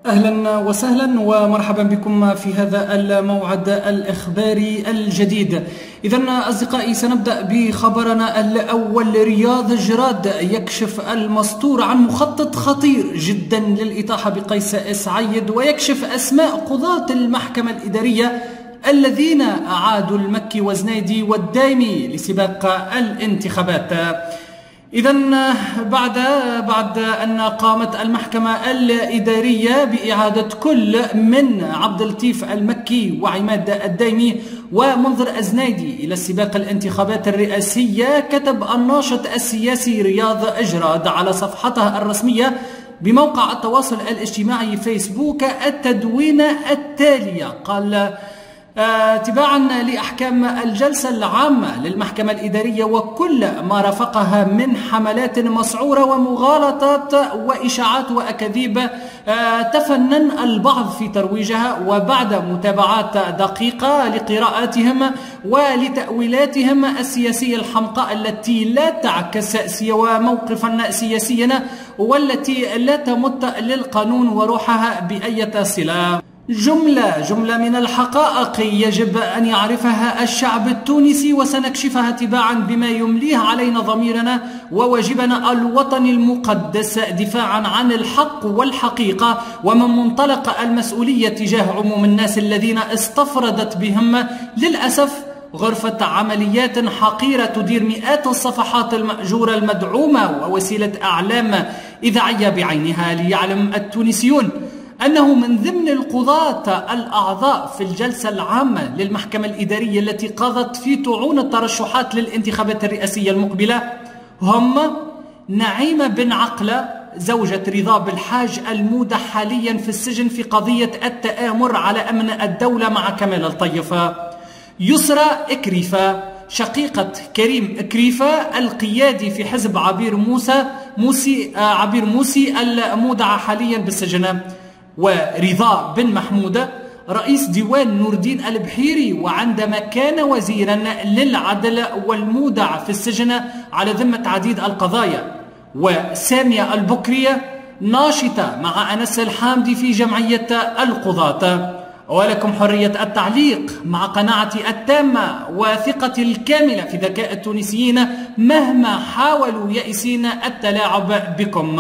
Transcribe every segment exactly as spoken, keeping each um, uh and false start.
أهلا وسهلا ومرحبا بكم في هذا الموعد الإخباري الجديد. إذن أصدقائي، سنبدأ بخبرنا الأول. رياض جراد يكشف المستور عن مخطط خطير جدا للإطاحة بقيس سعيد، ويكشف أسماء قضاة المحكمة الإدارية الذين أعادوا المكي وزنيدي والدايمي لسباق الانتخابات. إذن بعد بعد أن قامت المحكمة الإدارية بإعادة كل من عبد اللطيف المكي وعماد الدايمي ومنذر الزنيدي إلى السباق الانتخابات الرئاسية، كتب الناشط السياسي رياض جراد على صفحته الرسمية بموقع التواصل الاجتماعي فيسبوك التدوينة التالية. قال: آه، تباعا لأحكام الجلسة العامة للمحكمة الإدارية وكل ما رافقها من حملات مسعورة ومغالطات وإشاعات وأكاذيب آه، تفنن البعض في ترويجها، وبعد متابعات دقيقة لقراءاتهم ولتأويلاتهم السياسية الحمقاء التي لا تعكس سوى موقفا سياسيا والتي لا تمت للقانون وروحها بأية صلة. جملة جملة من الحقائق يجب أن يعرفها الشعب التونسي، وسنكشفها تباعا بما يمليه علينا ضميرنا وواجبنا الوطني المقدس دفاعا عن الحق والحقيقة، ومن منطلق المسؤولية تجاه عموم الناس الذين استفردت بهم للأسف غرفة عمليات حقيرة تدير مئات الصفحات المأجورة المدعومة ووسيلة أعلام إذاعية بعينها. ليعلم التونسيون أنه من ضمن القضاة الأعضاء في الجلسة العامة للمحكمة الإدارية التي قضت في طعون الترشحات للانتخابات الرئاسية المقبلة هم نعيمة بن عقلة زوجة رضا بالحاج المودة حاليا في السجن في قضية التآمر على أمن الدولة مع كمال الطيفة، يسرى إكريفة شقيقة كريم إكريفة القيادي في حزب عبير موسى موسي عبير موسي المودع حاليا بالسجن، ورضا بن محمودة رئيس ديوان نور الدين البحيري وعندما كان وزيرا للعدل والمودع في السجن على ذمة عديد القضايا، وسامية البكرية ناشطة مع أنس الحامدي في جمعية القضاة. ولكم حرية التعليق مع قناعتي التامة وثقتي الكاملة في ذكاء التونسيين مهما حاولوا يائسين التلاعب بكم.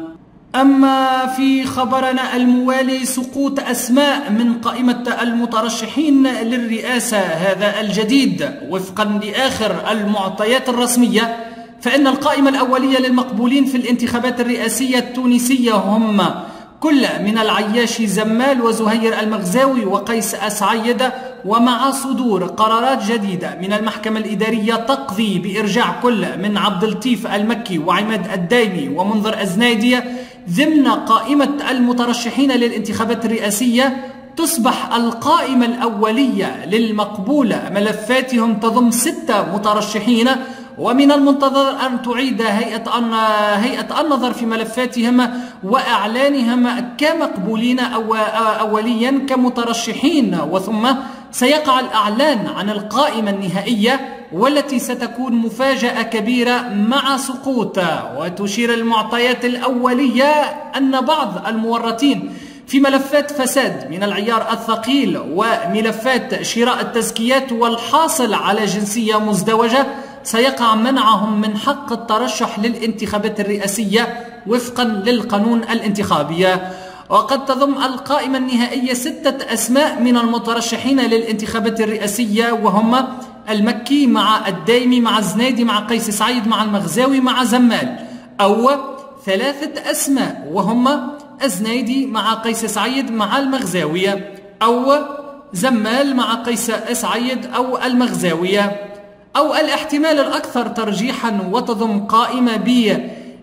أما في خبرنا الموالي، سقوط أسماء من قائمة المترشحين للرئاسة هذا الجديد وفقا لآخر المعطيات الرسمية، فإن القائمة الأولية للمقبولين في الانتخابات الرئاسية التونسية هم كل من العياشي زمال وزهير المغزاوي وقيس سعيد، ومع صدور قرارات جديدة من المحكمة الإدارية تقضي بإرجاع كل من عبد اللطيف المكي وعماد الدايمي ومنذر الزنيدي ضمن قائمة المترشحين للانتخابات الرئاسية، تصبح القائمة الأولية للمقبولة ملفاتهم تضم ستة مترشحين، ومن المنتظر أن تعيد هيئة هيئة النظر في ملفاتهم وإعلانهم كمقبولين أو أوليا كمترشحين، وثم سيقع الإعلان عن القائمة النهائية والتي ستكون مفاجأة كبيرة مع سقوط. وتشير المعطيات الأولية أن بعض المورطين في ملفات فساد من العيار الثقيل وملفات شراء التزكيات والحاصل على جنسية مزدوجة سيقع منعهم من حق الترشح للانتخابات الرئاسية وفقا للقانون الانتخابي. وقد تضم القائمة النهائية ستة أسماء من المترشحين للانتخابات الرئاسية، وهم المكي مع الدايمي مع الزنيدي مع قيس سعيد مع المغزاوي مع زمال، أو ثلاثة أسماء وهم الزنيدي مع قيس سعيد مع المغزاوية، أو زمال مع قيس سعيد أو المغزاوية، أو الاحتمال الأكثر ترجيحا وتضم قائمة ب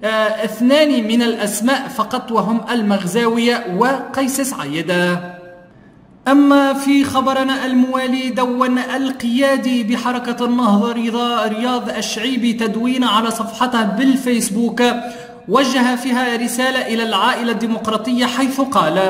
اثنان من الأسماء فقط وهم المغزاوية وقيس سعيد. أما في خبرنا الموالي، دون القيادي بحركة النهضة رضا رياض الشعيبي تدوين على صفحته بالفيسبوك وجه فيها رسالة إلى العائلة الديمقراطية، حيث قال: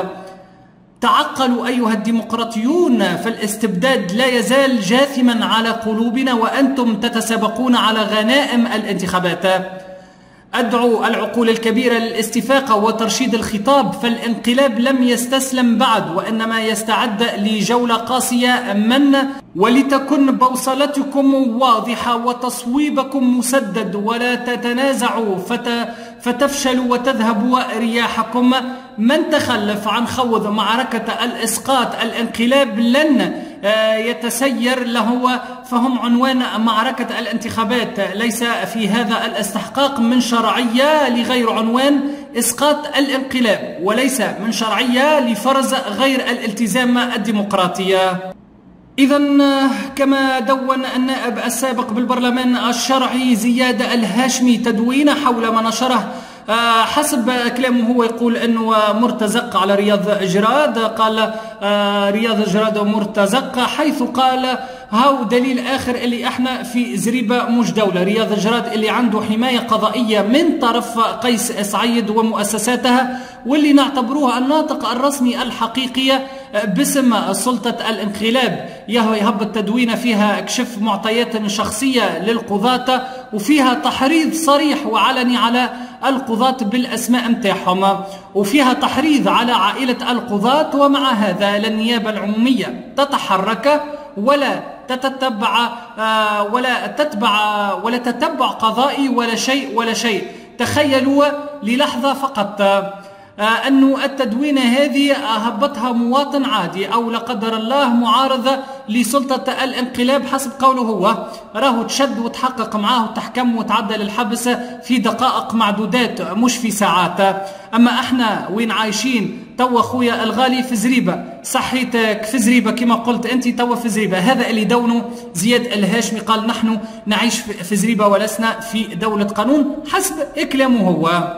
تعقلوا أيها الديمقراطيون، فالاستبداد لا يزال جاثما على قلوبنا وأنتم تتسابقون على غنائم الانتخابات. أدعو العقول الكبيرة للاستفاقة وترشيد الخطاب، فالانقلاب لم يستسلم بعد، وإنما يستعد لجولة قاسية من ولتكن بوصلتكم واضحة وتصويبكم مسدد، ولا تتنازعوا فت فتفشلوا وتذهب رياحكم. من تخلف عن خوض معركة الإسقاط الانقلاب لن يتسير له، فهم عنوان معركة الانتخابات. ليس في هذا الاستحقاق من شرعية لغير عنوان إسقاط الانقلاب، وليس من شرعية لفرض غير الالتزام الديمقراطية. إذا كما دون النائب السابق بالبرلمان الشرعي زياد الهاشمي تدوين حول ما نشره حسب كلامه، هو يقول أنه مرتزق على رياض جراد، قال رياض جراد مرتزق، حيث قال هاو دليل آخر اللي احنا في زريبة مش دولة. رياض جراد اللي عنده حماية قضائية من طرف قيس سعيد ومؤسساتها، واللي نعتبروها الناطق الرسمي الحقيقي باسم سلطة الانقلاب، يهبط تدوين فيها كشف معطيات شخصية للقضاة، وفيها تحريض صريح وعلني على القضاة بالأسماء متاعهم، وفيها تحريض على عائلة القضاة. ومع هذا النيابة العمومية تتحرك ولا تتبع ولا تتبع ولا تتبع قضائي ولا شيء ولا شيء. تخيلوا للحظة فقط أن التدوين هذه هبطها مواطن عادي أو لا قدر الله معارضة لسلطة الانقلاب حسب قوله هو، راهو تشد وتحقق معاه وتحكم وتعدى للحبس في دقائق معدودات مش في ساعات. أما احنا وين عايشين توا خويا الغالي؟ في زريبة، صحيتك في زريبة كما قلت أنت توا في زريبة. هذا اللي دونه زياد الهاشمي، قال نحن نعيش في زريبة ولسنا في دولة قانون حسب كلامه هو.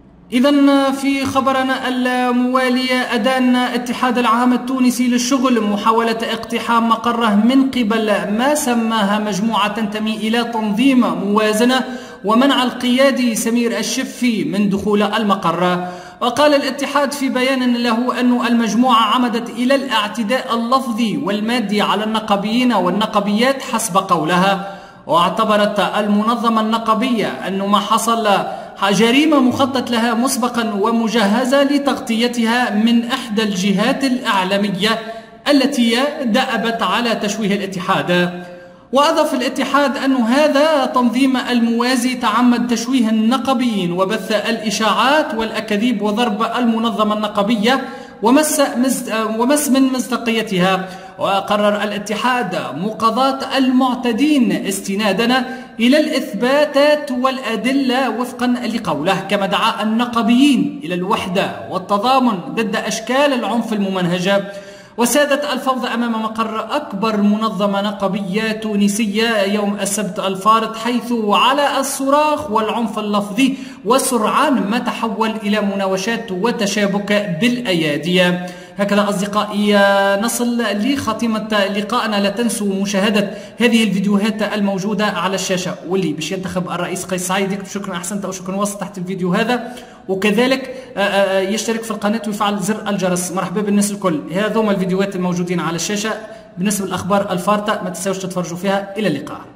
إذا في خبرنا الموالي، أدان اتحاد العام التونسي للشغل محاولة اقتحام مقره من قبل ما سماها مجموعة تنتمي إلى تنظيم موازنة، ومنع القيادي سمير الشفي من دخول المقر. وقال الاتحاد في بيان له أن المجموعة عمدت إلى الاعتداء اللفظي والمادي على النقابيين والنقابيات حسب قولها. واعتبرت المنظمة النقابية أن ما حصل جريمة مخطط لها مسبقا ومجهزة لتغطيتها من إحدى الجهات الإعلامية التي دأبت على تشويه الاتحاد. وأضاف الاتحاد أن هذا تنظيم الموازي تعمد تشويه النقابيين وبث الإشاعات والأكاذيب وضرب المنظمة النقابية ومس, ومس من مصداقيتها. وقرر الاتحاد مقاضاة المعتدين استنادا إلى الإثباتات والأدلة وفقا لقوله، كما دعا النقابيين إلى الوحدة والتضامن ضد أشكال العنف الممنهجة. وسادت الفوضى أمام مقر أكبر منظمة نقابية تونسية يوم السبت الفارط، حيث على الصراخ والعنف اللفظي وسرعان ما تحول إلى مناوشات وتشابك بالأيادي. هكذا أصدقائي نصل لخاتمة لقائنا. لا تنسوا مشاهدة هذه الفيديوهات الموجودة على الشاشة، واللي باش ينتخب الرئيس قيس سعيد يكتب شكرا أحسنت أو شكرا وسط تحت الفيديو هذا، وكذلك يشترك في القناة ويفعل زر الجرس. مرحبا بالناس الكل. هذوما الفيديوهات الموجودين على الشاشة بالنسبة للأخبار الفارطة، ما تنسوش تتفرجوا فيها. إلى اللقاء.